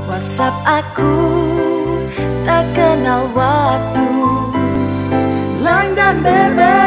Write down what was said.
WhatsApp aku tak kenal waktu. Line dan BB